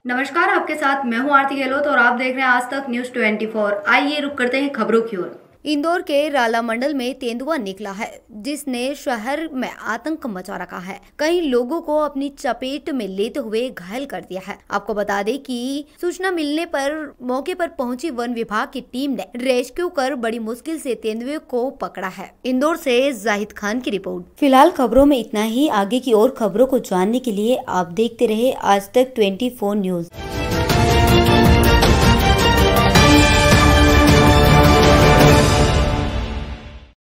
नमस्कार, आपके साथ मैं हूं आरती गहलोत और आप देख रहे हैं आज तक न्यूज 24। आइए रुक करते हैं खबरों की ओर। इंदौर के राला मंडल में तेंदुआ निकला है, जिसने शहर में आतंक मचा रखा है। कई लोगों को अपनी चपेट में लेते हुए घायल कर दिया है। आपको बता दें कि सूचना मिलने पर मौके पर पहुंची वन विभाग की टीम ने रेस्क्यू कर बड़ी मुश्किल से तेंदुए को पकड़ा है। इंदौर से जाहिद खान की रिपोर्ट। फिलहाल खबरों में इतना ही। आगे की और खबरों को जानने के लिए आप देखते रहे आज तक 24 न्यूज।